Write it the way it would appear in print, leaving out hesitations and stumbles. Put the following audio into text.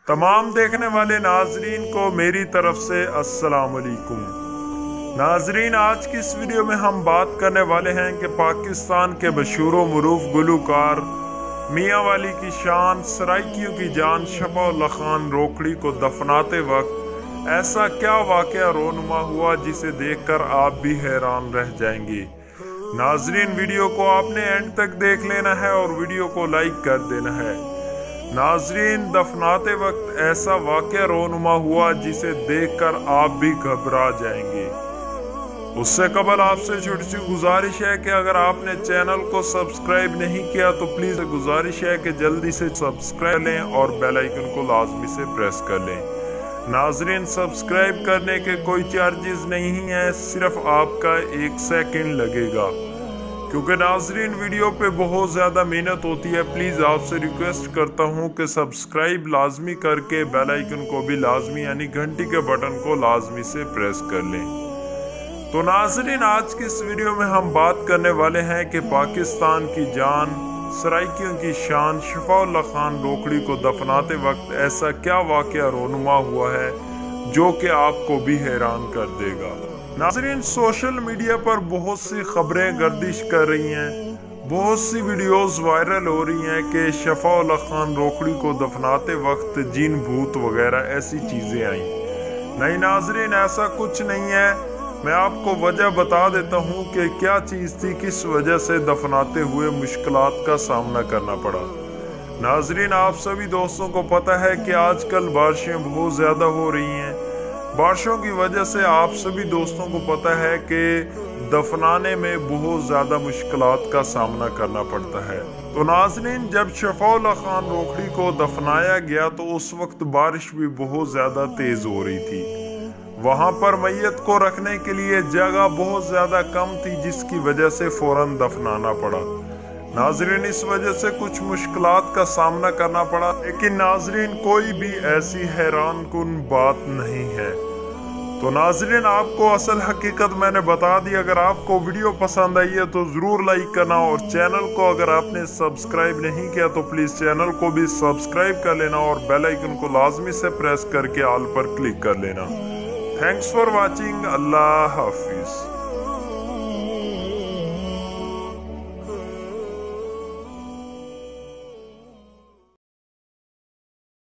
तमाम देखने वाले नाजरीन को मेरी तरफ से अस्सलाम वालेकुम। नाजरीन, आज की इस वीडियो में हम बात करने वाले हैं कि पाकिस्तान के मशहूर मरूफ गुलकार मियाँ वाली की शान सराइकियों की जान शफाउल्लाह खान रोकड़ी को दफनाते वक्त ऐसा क्या वाकया रोनुमा हुआ जिसे देखकर आप भी हैरान रह जाएंगे। नाजरीन, वीडियो को आपने एंड तक देख लेना है और वीडियो को लाइक कर देना है। नाजरीन, दफनाते वक्त ऐसा वाकया रोनुमा हुआ जिसे देखकर आप भी घबरा जाएंगे। उससे कबल आपसे छोटी सी गुजारिश है कि अगर आपने चैनल को सब्सक्राइब नहीं किया तो प्लीज गुजारिश है कि जल्दी से सब्सक्राइब लें और बेल आइकन को लाजमी से प्रेस कर लें। नाजरीन, सब्सक्राइब करने के कोई चार्जेस नहीं है, सिर्फ आपका 1 सेकंड लगेगा। क्योंकि नाजरीन वीडियो पे बहुत ज़्यादा मेहनत होती है, प्लीज़ आपसे रिक्वेस्ट करता हूँ कि सब्सक्राइब लाजमी करके बेल आइकन को भी लाजमी यानी घंटी के बटन को लाजमी से प्रेस कर लें। तो नाजरीन, आज की इस वीडियो में हम बात करने वाले हैं कि पाकिस्तान की जान सराइकियों की शान शफाउल्लाह खान रोकड़ी को दफनाते वक्त ऐसा क्या वाकया रोनुमा हुआ है जो कि आपको भी हैरान कर देगा। नाजरीन, सोशल मीडिया पर बहुत सी खबरें गर्दिश कर रही हैं, बहुत सी वीडियोस वायरल हो रही हैं कि शफाउल्लाह खान रोकड़ी को दफनाते वक्त जिन भूत वगैरह ऐसी चीज़ें आई। नहीं नाजरीन, ऐसा कुछ नहीं है। मैं आपको वजह बता देता हूँ कि क्या चीज़ थी, किस वजह से दफनाते हुए मुश्किलात का सामना करना पड़ा। नाजरीन, आप सभी दोस्तों को पता है कि आजकल बारिशें बहुत ज़्यादा हो रही हैं। बारिशों की वजह से आप सभी दोस्तों को पता है कि दफनाने में बहुत ज़्यादा मुश्किलात का सामना करना पड़ता है। तो नाज़रीन, जब शफाउल्लाह खान रोकड़ी को दफनाया गया तो उस वक्त बारिश भी बहुत ज़्यादा तेज़ हो रही थी। वहाँ पर मैयत को रखने के लिए जगह बहुत ज़्यादा कम थी, जिसकी वजह से फ़ौरन दफनाना पड़ा। नाजरीन, इस वजह से कुछ मुश्किलात का सामना करना पड़ा, लेकिन नाजरीन कोई भी ऐसी हैरान कुन बात नहीं है। तो नाजरीन, आपको असल हकीकत मैंने बता दी। अगर आपको वीडियो पसंद आई है तो ज़रूर लाइक करना और चैनल को अगर आपने सब्सक्राइब नहीं किया तो प्लीज़ चैनल को भी सब्सक्राइब कर लेना और बेल आइकन को लाजमी से प्रेस करके ऑल पर क्लिक कर लेना। Thanks for watching. अल्लाह हाफिज़।